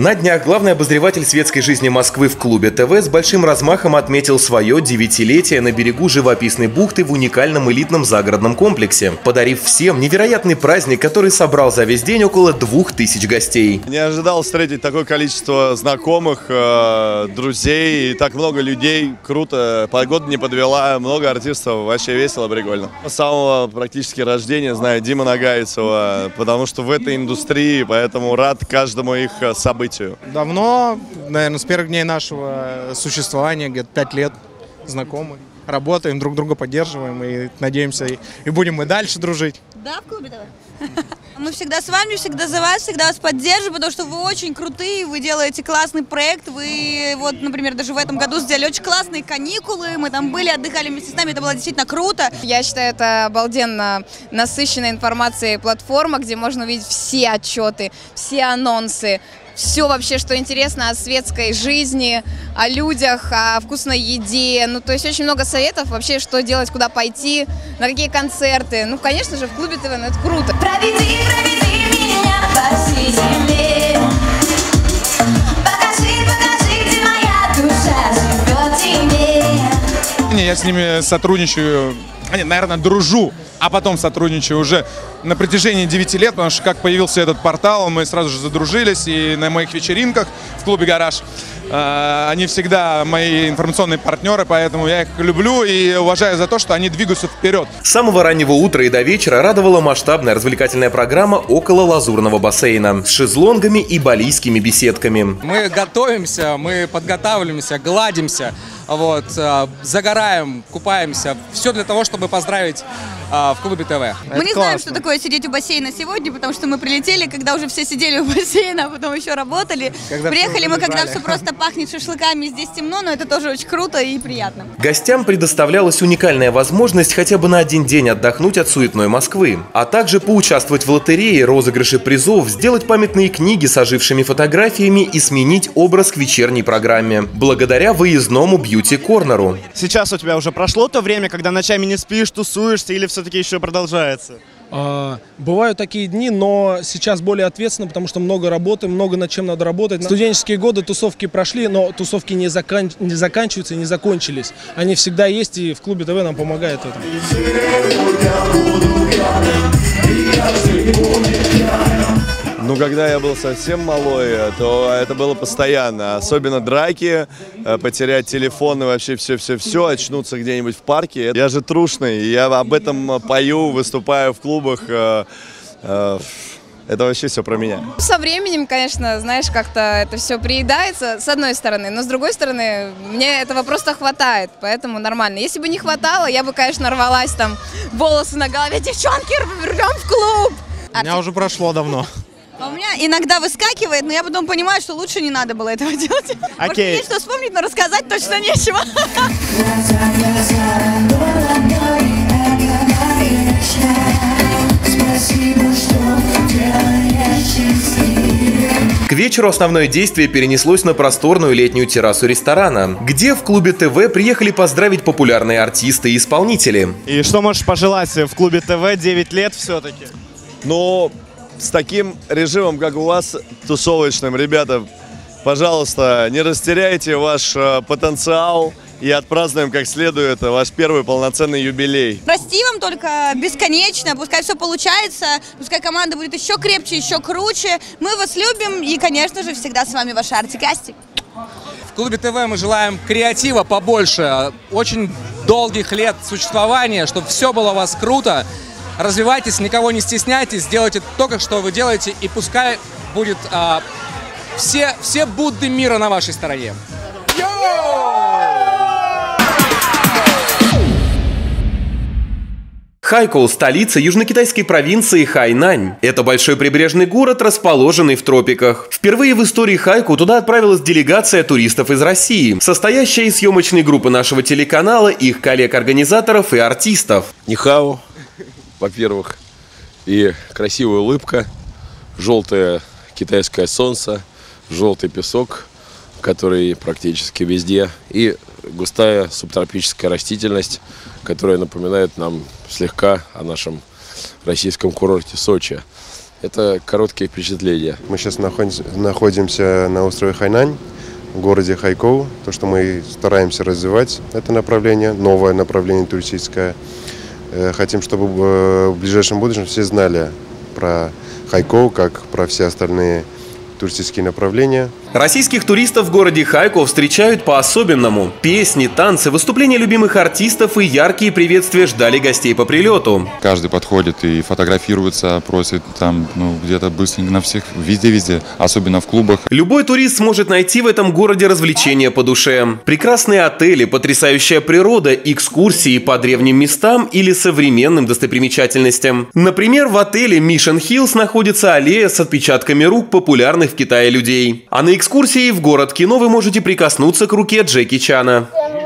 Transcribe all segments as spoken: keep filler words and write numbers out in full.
На днях главный обозреватель светской жизни Москвы в клубе ТВ с большим размахом отметил свое девятилетие на берегу живописной бухты в уникальном элитном загородном комплексе, подарив всем невероятный праздник, который собрал за весь день около двух тысяч гостей. Не ожидал встретить такое количество знакомых, э, друзей и так много людей. Круто, погода не подвела, много артистов, вообще весело, прикольно. С самого практически рождения знаю Диму Нагайцева, потому что в этой индустрии, поэтому рад каждому их событию. Давно, наверное, с первых дней нашего существования, где-то пять лет знакомы. Работаем, друг друга поддерживаем и надеемся, и, и будем и дальше дружить. Да, в клубе ТВ? Мы всегда с вами, всегда за вас, всегда вас поддерживаем, потому что вы очень крутые, вы делаете классный проект. Вы, вот, например, даже в этом году сделали очень классные каникулы, мы там были, отдыхали вместе с нами, это было действительно круто. Я считаю, это обалденно насыщенная информацией платформа, где можно увидеть все отчеты, все анонсы, все вообще, что интересно о светской жизни, о людях, о вкусной еде. Ну, то есть очень много советов вообще, что делать, куда пойти, на какие концерты. Ну, конечно же, в клубе ТВ, ну, это круто. Проведи, проведи меня по всей земле. Покажи, покажи, где моя душа живет тебе. Я с ними сотрудничаю, наверное, дружу, а потом сотрудничаю уже на протяжении девяти лет, потому что как появился этот портал, мы сразу же задружились, и на моих вечеринках в клубе «Гараж» э, они всегда мои информационные партнеры, поэтому я их люблю и уважаю за то, что они двигаются вперед. С самого раннего утра и до вечера радовала масштабная развлекательная программа около лазурного бассейна с шезлонгами и балийскими беседками. Мы готовимся, мы подготавливаемся, гладимся, вот, загораем, купаемся. Все для того, чтобы поздравить в клубе ТВ. Мы Это не знаем, классно. что такое сидеть у бассейна сегодня, потому что мы прилетели, когда уже все сидели у бассейна, а потом еще работали. Когда Приехали мы, когда лежали. все просто пахнет шашлыками, здесь темно, но это тоже очень круто и приятно. Гостям предоставлялась уникальная возможность хотя бы на один день отдохнуть от суетной Москвы, а также поучаствовать в лотерее, розыгрыше призов, сделать памятные книги с ожившими фотографиями и сменить образ к вечерней программе, благодаря выездному бьюти-корнеру. Сейчас у тебя уже прошло то время, когда ночами не спишь, тусуешься, или все-таки еще продолжается? А, бывают такие дни, но сейчас более ответственно, потому что много работы, много над чем надо работать. Студенческие годы тусовки прошли, но тусовки не, закан... не заканчиваются и не закончились. Они всегда есть, и в клубе ТВ нам помогает в этом. Ну, когда я был совсем малой, то это было постоянно. Особенно драки, потерять телефон и вообще все-все-все, очнуться где-нибудь в парке. Я же трушный, я об этом пою, выступаю в клубах. Это вообще все про меня. Со временем, конечно, знаешь, как-то это все приедается, с одной стороны, но с другой стороны, мне этого просто хватает, поэтому нормально. Если бы не хватало, я бы, конечно, рвалась там, волосы на голове, девчонки, рвем в клуб. У меня уже прошло давно. А у меня иногда выскакивает, но я потом понимаю, что лучше не надо было этого делать. Может, есть что вспомнить, но рассказать точно нечего. К вечеру основное действие перенеслось на просторную летнюю террасу ресторана, где в клубе ТВ приехали поздравить популярные артисты и исполнители. И что можешь пожелать в клубе ТВ девять лет все-таки? Но с таким режимом, как у вас, тусовочным, ребята, пожалуйста, не растеряйте ваш э, потенциал и отпразднуем как следует ваш первый полноценный юбилей. Расти вам только бесконечно, пускай все получается, пускай команда будет еще крепче, еще круче. Мы вас любим и, конечно же, всегда с вами ваш Артик Астик. В клубе ТВ мы желаем креатива побольше, очень долгих лет существования, чтобы все было у вас круто. Развивайтесь, никого не стесняйтесь, делайте то, что вы делаете, и пускай будет а, все, все Будды мира на вашей стороне. Хайкоу – столица южнокитайской провинции Хайнань. Это большой прибрежный город, расположенный в тропиках. Впервые в истории Хайкоу туда отправилась делегация туристов из России, состоящая из съемочной группы нашего телеканала, их коллег-организаторов и артистов. Нихао, во-первых, и красивая улыбка, желтое китайское солнце, желтый песок, который практически везде, и густая субтропическая растительность, которая напоминает нам слегка о нашем российском курорте Сочи. это короткие впечатления. Мы сейчас находимся на острове Хайнань, в городе Хайкоу. То, что мы стараемся развивать это направление, новое направление туристическое. Хотим, чтобы в ближайшем будущем все знали про Хайкоу, как про все остальные туристические направления. Российских туристов в городе Хайкоу встречают по-особенному. Песни, танцы, выступления любимых артистов и яркие приветствия ждали гостей по прилету. Каждый подходит и фотографируется, просит там, ну, где-то быстренько на всех, везде-везде, особенно в клубах. Любой турист сможет найти в этом городе развлечения по душе. Прекрасные отели, потрясающая природа, экскурсии по древним местам или современным достопримечательностям. Например, в отеле Mission Hills находится аллея с отпечатками рук популярных в Китае людей. А на экскурсии в город кино вы можете прикоснуться к руке Джеки Чана.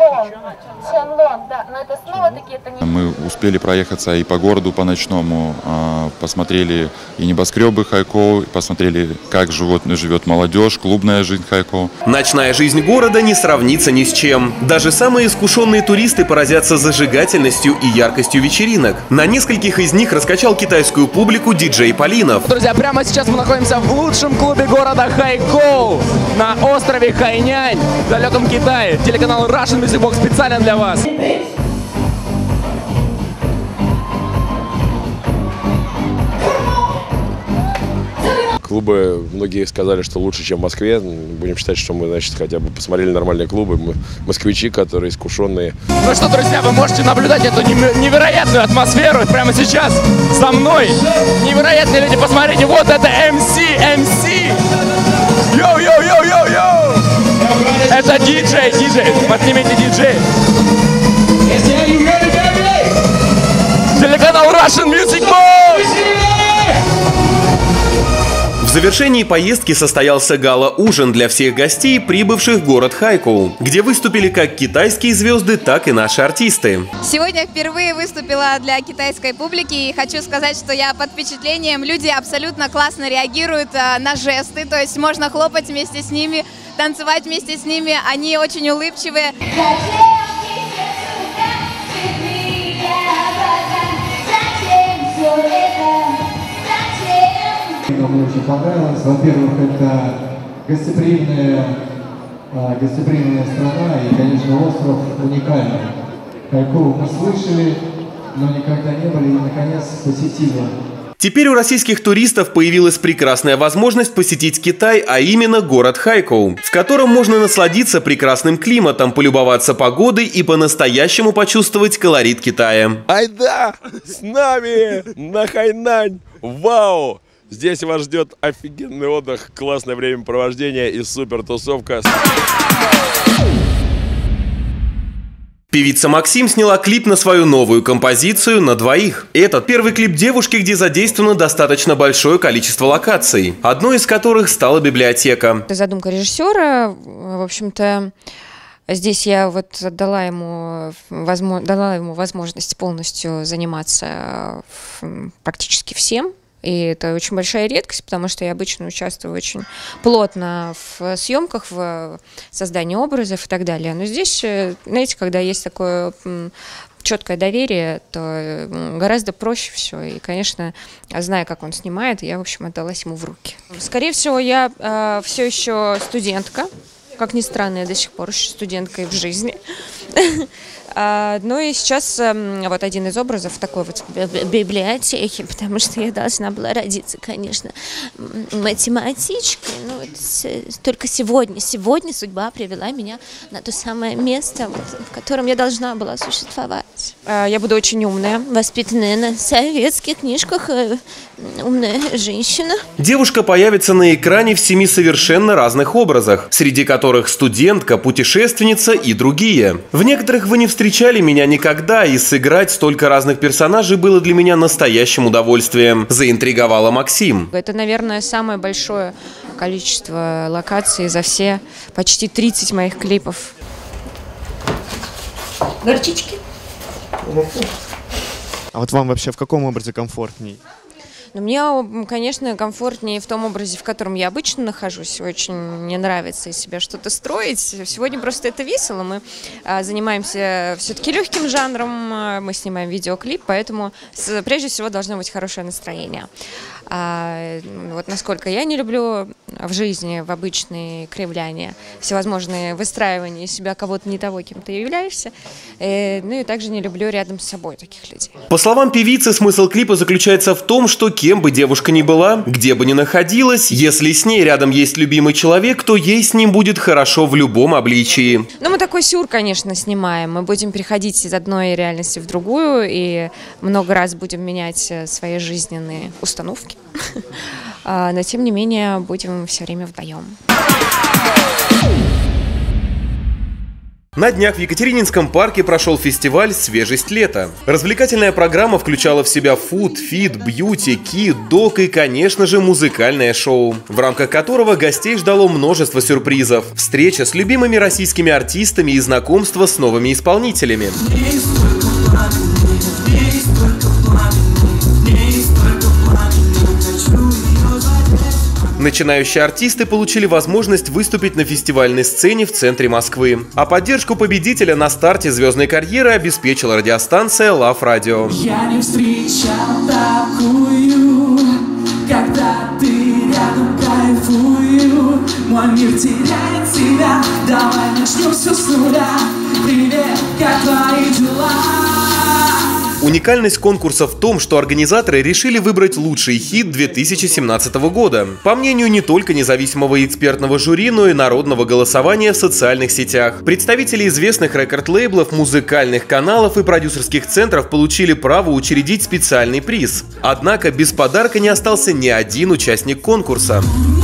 Мы успели проехаться и по городу по ночному, посмотрели и небоскребы Хайкоу, посмотрели, как живет, живет молодежь, клубная жизнь Хайкоу. Ночная жизнь города не сравнится ни с чем. Даже самые искушенные туристы поразятся зажигательностью и яркостью вечеринок. На нескольких из них раскачал китайскую публику диджей Полинов. Друзья, прямо сейчас мы находимся в лучшем клубе города Хайкоу на острове Хайнань в далеком Китае. Телеканал Russian Music Box специально для вас. Клубы, многие сказали, что лучше, чем в Москве. Будем считать, что мы, значит, хотя бы посмотрели нормальные клубы. Мы москвичи, которые искушенные. Ну что, друзья, вы можете наблюдать эту невероятную атмосферу прямо сейчас со мной. Невероятные люди, посмотрите, вот это эм си, эм си. Йоу-йоу-йоу-йоу-йоу. Это диджей, диджей, поднимите диджей. Телеканал Russian Music Box. В завершении поездки состоялся гала-ужин для всех гостей, прибывших в город Хайкоу, где выступили как китайские звезды, так и наши артисты. Сегодня впервые выступила для китайской публики и хочу сказать, что я под впечатлением. Люди абсолютно классно реагируют на жесты, то есть можно хлопать вместе с ними, танцевать вместе с ними, они очень улыбчивые. Мне очень понравилось. Во-первых, это гостеприимная, гостеприимная страна и, конечно, остров уникальный. Хайкоу мы слышали, но никогда не были и, наконец, посетили. Теперь у российских туристов появилась прекрасная возможность посетить Китай, а именно город Хайкоу, в котором можно насладиться прекрасным климатом, полюбоваться погодой и по-настоящему почувствовать колорит Китая. Айда! С нами на Хайнань! Вау! Здесь вас ждет офигенный отдых, классное времяпровождение и супер тусовка. Певица Максим сняла клип на свою новую композицию «На двоих». Этот первый клип девушки, где задействовано достаточно большое количество локаций, одной из которых стала библиотека. Это задумка режиссера, в общем-то. Здесь я вот дала ему, возможно, дала ему возможность полностью заниматься практически всем. И это очень большая редкость, потому что я обычно участвую очень плотно в съемках, в создании образов и так далее. Но здесь, знаете, когда есть такое четкое доверие, то гораздо проще все. И, конечно, зная, как он снимает, я, в общем, отдалась ему в руки. Скорее всего, я э, все еще студентка. Как ни странно, я до сих пор еще студенткой в жизни. Ну и сейчас вот один из образов в такой вот библиотеке, потому что я должна была родиться, конечно, математичкой. Но только сегодня, сегодня судьба привела меня на то самое место, в котором я должна была существовать. Я буду очень умная, воспитанная на советских книжках, умная женщина. Девушка появится на экране в семи совершенно разных образах, среди которых студентка, путешественница и другие. В некоторых вы не встречаете встречали меня никогда, и сыграть столько разных персонажей было для меня настоящим удовольствием. Заинтриговала Максим. Это, наверное, самое большое количество локаций за все почти тридцать моих клипов. Горчички. А вот вам вообще в каком образе комфортней? Но мне, конечно, комфортнее в том образе, в котором я обычно нахожусь. Очень мне нравится из себя что-то строить. Сегодня просто это весело. Мы а, занимаемся все-таки легким жанром, мы снимаем видеоклип, поэтому с, прежде всего должно быть хорошее настроение. А, вот насколько я не люблю в жизни, в обычные кривляния, всевозможные выстраивания из себя кого-то не того, кем ты являешься. Э, ну и также не люблю рядом с собой таких людей. По словам певицы, смысл клипа заключается в том, что кем бы девушка ни была, где бы ни находилась, если с ней рядом есть любимый человек, то ей с ним будет хорошо в любом обличии. Ну, мы такой сюр, конечно, снимаем. Мы будем переходить из одной реальности в другую и много раз будем менять свои жизненные установки. Но, тем не менее, будем все время вдвоем. На днях в Екатерининском парке прошел фестиваль «Свежесть лета». Развлекательная программа включала в себя фуд, фит, бьюти, ки, док и, конечно же, музыкальное шоу, в рамках которого гостей ждало множество сюрпризов. Встреча с любимыми российскими артистами и знакомство с новыми исполнителями. Начинающие артисты получили возможность выступить на фестивальной сцене в центре Москвы. А поддержку победителя на старте звездной карьеры обеспечила радиостанция Love Radio. Я не встречал такую, когда ты рядом кайфую. Мой мир теряет себя, давай начнем все с нуля. Привет, как твои дела? Уникальность конкурса в том, что организаторы решили выбрать лучший хит две тысячи семнадцатого года. По мнению не только независимого экспертного жюри, но и народного голосования в социальных сетях. Представители известных рекорд-лейблов, музыкальных каналов и продюсерских центров получили право учредить специальный приз. Однако без подарка не остался ни один участник конкурса.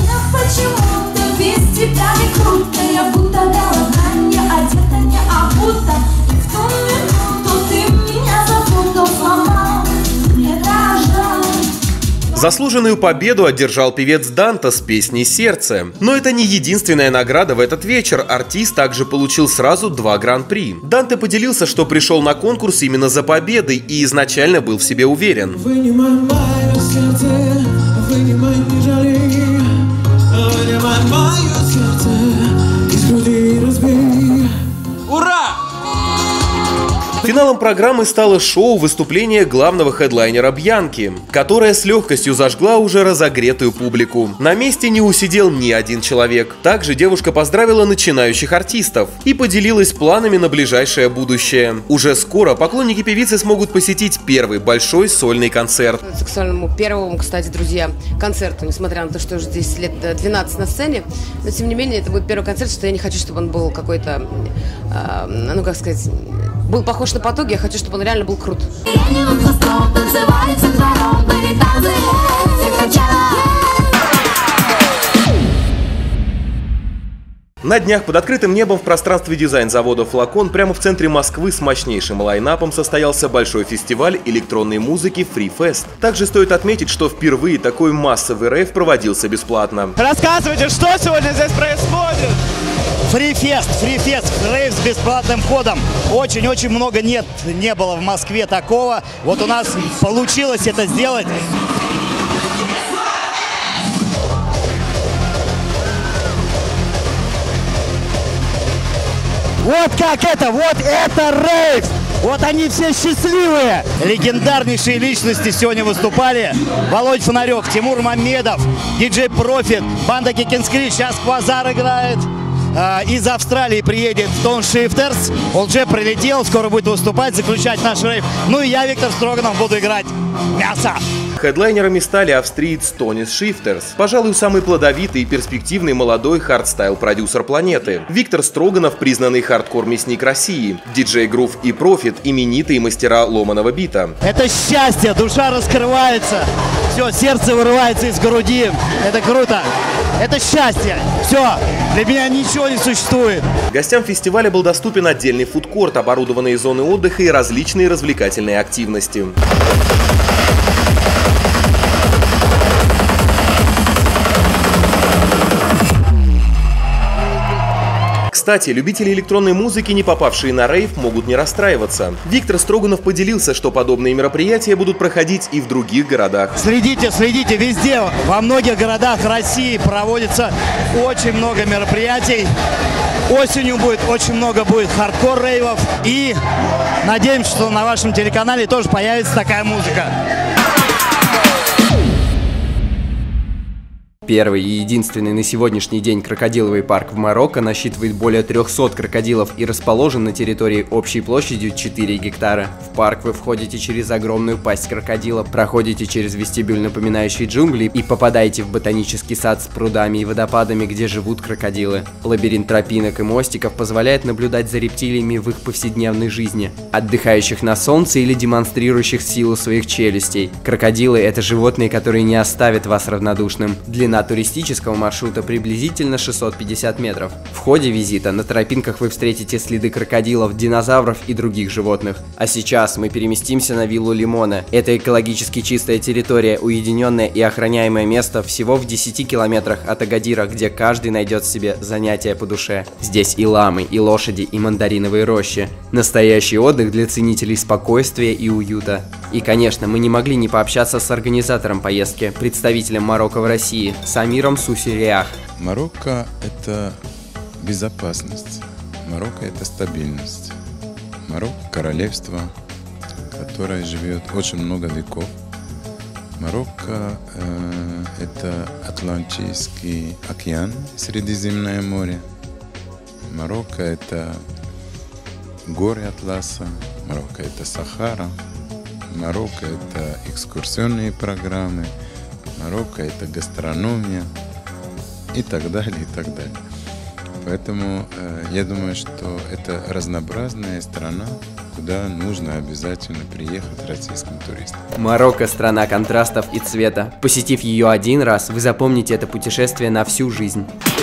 Заслуженную победу одержал певец Данте с песней «Сердце». Но это не единственная награда в этот вечер. Артист также получил сразу два гран-при. Данте поделился, что пришел на конкурс именно за победой и изначально был в себе уверен. Вынимай мое сердце, вынимай, не жалей. Вынимай мое сердце, из груди разбей. Ура! Финалом программы стало шоу выступления главного хедлайнера Бьянки, которое с легкостью зажгла уже разогретую публику. На месте не усидел ни один человек. Также девушка поздравила начинающих артистов и поделилась планами на ближайшее будущее. Уже скоро поклонники певицы смогут посетить первый большой сольный концерт. Сексуальному первому, кстати, друзья, концерту, несмотря на то, что уже здесь лет двенадцать на сцене, но тем не менее это будет первый концерт, что я не хочу, чтобы он был какой-то, э, ну как сказать, был похож на поток, я хочу, чтобы он реально был крут. На днях под открытым небом в пространстве дизайн-завода «Флакон» прямо в центре Москвы с мощнейшим лайнапом состоялся большой фестиваль электронной музыки FreeFest. Также стоит отметить, что впервые такой массовый рейв проводился бесплатно. Рассказывайте, что сегодня здесь происходит? Фрифест, фрифест, рейв с бесплатным входом. Очень-очень много нет, не было в Москве такого. Вот у нас получилось это сделать. Вот как это, вот это рейв! Вот они все счастливые! Легендарнейшие личности сегодня выступали. Володь Фонарек, Тимур Мамедов, диджей Профит, банда Кикинскри, сейчас Квазар играет. Из Австралии приедет Тон Шифтерс. Он уже прилетел, скоро будет выступать, заключать наш рейв. Ну и я, Виктор Строганов, буду играть мясо. Хедлайнерами стали австриец Тонис Шифтерс, пожалуй, самый плодовитый и перспективный молодой хардстайл-продюсер планеты. Виктор Строганов – признанный хардкор-мясник России. Диджей Грув и Профит – именитые мастера ломаного бита. Это счастье, душа раскрывается, все, сердце вырывается из груди. Это круто. Это счастье. Все, для меня ничего не существует. Гостям фестиваля был доступен отдельный фудкорт, оборудованные зоны отдыха и различные развлекательные активности. Кстати, любители электронной музыки, не попавшие на рейв, могут не расстраиваться. Виктор Строганов поделился, что подобные мероприятия будут проходить и в других городах. Следите, следите везде. Во многих городах России проводится очень много мероприятий. Осенью будет очень много будет хардкор-рейвов. И надеемся, что на вашем телеканале тоже появится такая музыка. Первый и единственный на сегодняшний день крокодиловый парк в Марокко насчитывает более трёхсот крокодилов и расположен на территории общей площадью четыре гектара. В парк вы входите через огромную пасть крокодила, проходите через вестибюль, напоминающий джунгли, и попадаете в ботанический сад с прудами и водопадами, где живут крокодилы. Лабиринт тропинок и мостиков позволяет наблюдать за рептилиями в их повседневной жизни, отдыхающих на солнце или демонстрирующих силу своих челюстей. Крокодилы – это животные, которые не оставят вас равнодушным. Длина туристического маршрута приблизительно шестьсот пятьдесят метров. В ходе визита на тропинках вы встретите следы крокодилов, динозавров и других животных. А сейчас мы переместимся на виллу Лимона. Это экологически чистая территория, уединенное и охраняемое место всего в десяти километрах от Агадира, где каждый найдет себе занятие по душе. Здесь и ламы, и лошади, и мандариновые рощи. Настоящий отдых для ценителей спокойствия и уюта. И, конечно, мы не могли не пообщаться с организатором поездки, представителем Марокко в России, Самиром Сусириах. Марокко – это безопасность. Марокко – это стабильность. Марокко – королевство, которое живет очень много веков. Марокко э, – это Атлантический океан, Средиземное море. Марокко – это горы Атласа. Марокко – это Сахара. Марокко – это экскурсионные программы. Марокко – это гастрономия и так далее, и так далее. Поэтому э, я думаю, что это разнообразная страна, куда нужно обязательно приехать российским туристам. Марокко – страна контрастов и цвета. Посетив ее один раз, вы запомните это путешествие на всю жизнь.